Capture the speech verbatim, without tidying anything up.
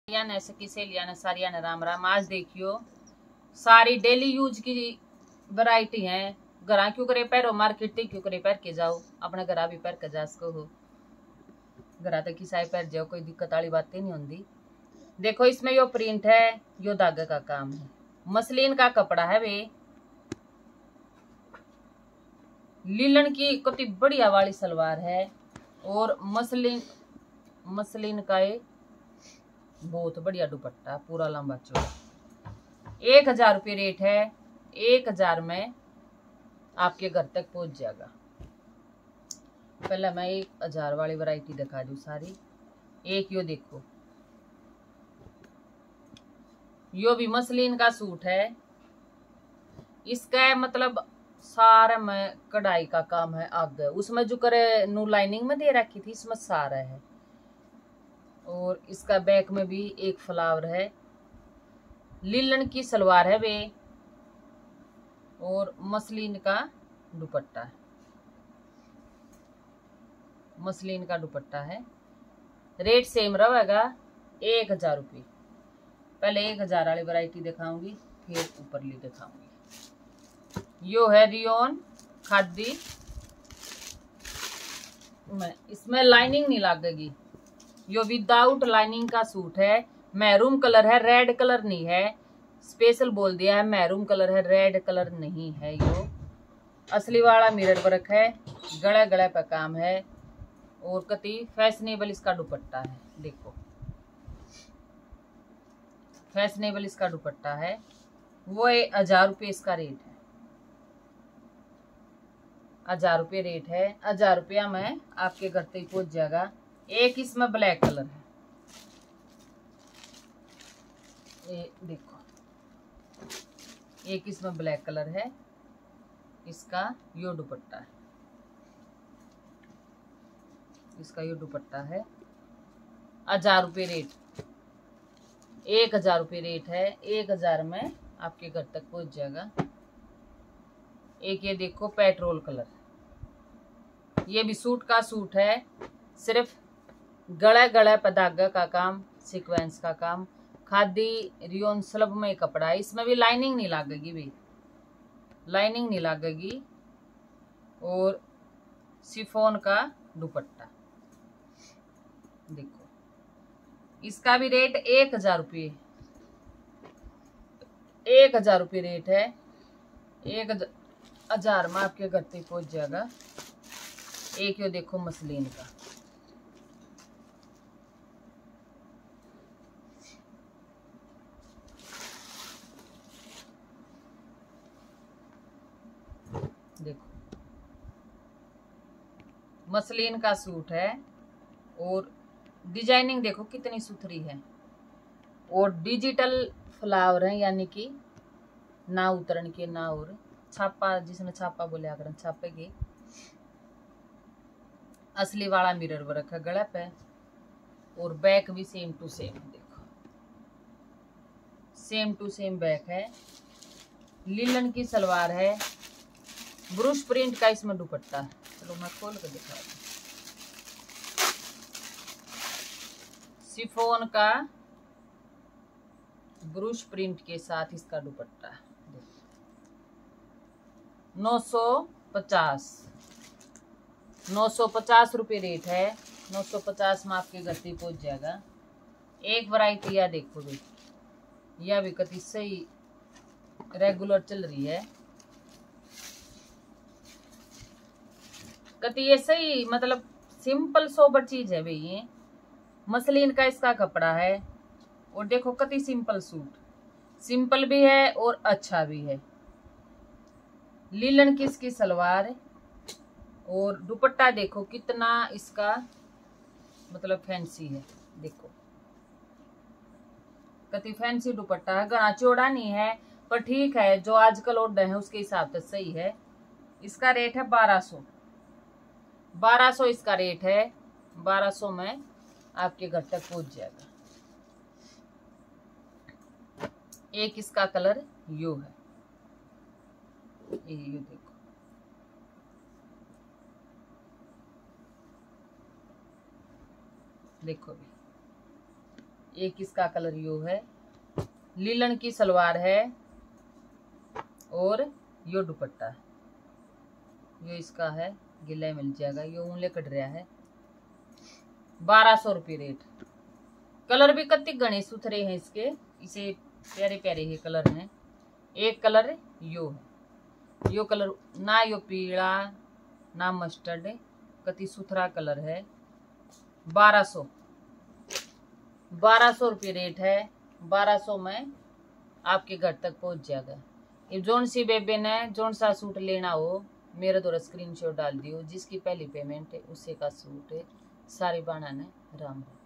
ने सखी सहेलियां ने सारिया ने राम राम। आज देखियो सारी डेली यूज की वैरायटी है। घरा क्यों करे पैरो मार्केट क्यों करे पैर के जाओ, अपने घरा भी पैर के जा सको हो, घरा तक की साई पैर जाओ, कोई दिक्कत वाली बातें नहीं होती। देखो इसमें यो प्रिंट है, यो धागे का काम है, मसलिन का कपड़ा है वे, लीलन की कितनी बढ़िया वाली सलवार है और मसलिन मसलिन का ये बहुत बढ़िया दुपट्टा पूरा लंबा चौड़ा। एक हजार रुपये रेट है, एक हजार में आपके घर तक पहुंच जाएगा। पहले मैं एक हजार वाली वैरायटी दिखा दूं सारी। एक यो देखो, यो भी मसलिन का सूट है, इसका मतलब सारा में कढ़ाई का काम है आगे, उसमें जो करे नू लाइनिंग में दे रखी थी इसमें सारा है। और इसका बैक में भी एक फ्लावर है, लीलन की सलवार है वे और मसलिन का दुपट्टा है, मसलिन का दुपट्टा है। रेट सेम रहेगा एक हजार रुपये। पहले एक हजार वाली वैरायटी दिखाऊंगी फिर ऊपर ली दिखाऊंगी। यो है रियोन खादी में, इसमें लाइनिंग नहीं लगेगी, यो विदाउट लाइनिंग का सूट है। मैरून कलर है, रेड कलर नहीं है, स्पेशल बोल दिया है मैरून कलर है, रेड कलर नहीं है। यो असली वाला मिरर वर्क है, गले गले पे काम है और कति फैशनेबल इसका दुपट्टा है। देखो फैशनेबल इसका दुपट्टा है, वो हजार रुपये इसका रेट है, हजार रुपये रेट है। हजार रुपया में आपके घर तक पहुंच जाएगा। एक इसमें ब्लैक कलर है, ये देखो एक इसमें ब्लैक कलर है, इसका यो दुपट्टा है, इसका यो दुपट्टा है। हजार रुपये रेट, एक हजार रुपये रेट है, एक हजार में आपके घर तक पहुंच जाएगा। एक ये देखो पेट्रोल कलर, ये भी सूट का सूट है, सिर्फ गले गले पे धागा का काम, सीक्वेंस का काम, खादी रियोन स्लब में कपड़ा है। इसमें भी लाइनिंग नहीं लगेगी, भी लाइनिंग नहीं लगेगी। और शिफॉन का दुपट्टा देखो, इसका भी रेट एक हजार रुपये, एक हजार रुपये रेट है। एक हजार में आपके घर तक पहुंच जाएगा। एक यो देखो मसलिन का, देखो मसलिन का सूट है और डिजाइनिंग देखो कितनी सुथरी है और डिजिटल फ्लावर है, यानी कि ना उतरन के ना और छापा, जिसने छापा बोले अगर छापे के। असली वाला मिरर वर्क है गला पे और बैक भी सेम टू सेम, देखो सेम टू सेम बैक है। लीलन की सलवार है, ब्रुश प्रिंट का इसमें दुपट्टा है। चलो मैं खोल कर दिखा दूं। शिफॉन का ब्रुश प्रिंट के साथ इसका दुपट्टा है। नौ सौ पचास नौ सौ पचास रुपये रेट है। नौ सौ पचास में आपके घर तक पहुंच जाएगा। एक वैरायटी या देखो भी, यह भी कति सही रेगुलर चल रही है, कति ये सही मतलब सिंपल सोबर चीज है भाई। ये मसलिन का इसका कपड़ा है और देखो कति सिंपल सूट, सिंपल भी है और अच्छा भी है। लीलन की इसकी सलवार और दुपट्टा देखो कितना इसका मतलब फैंसी है, देखो कति फैंसी दुपट्टा है। घना चौड़ा नहीं है पर ठीक है, जो आजकल ऑर्डर है उसके हिसाब से सही है। इसका रेट है बारह सौ बारह सौ इसका रेट है। बारह सौ में आपके घर तक पहुंच जाएगा। एक इसका कलर यो है, ये यो देखो देखो भी एक इसका कलर यो है, लीलन की सलवार है और यो दुपट्टा, यो इसका है, गिला मिल जाएगा, यो ऊँले कट रहा है। बारह सौ रुपये रेट। कलर भी कत्ती घने सुथरे हैं इसके, इसे प्यारे प्यारे ही कलर हैं। एक कलर यो है, यो कलर ना यो पीला ना मस्टर्ड, कति सुथरा कलर है। बारह सौ बारह सौ रुपये रेट है। बारह सौ में आपके घर तक पहुंच जाएगा। ये जोन सी बेबे ने जोन सा सूट लेना हो मेरे द्वारा स्क्रीनशॉट डाल दियो, जिसकी पहली पेमेंट है उसी का सूट है। सारी बाणा ने राम राम।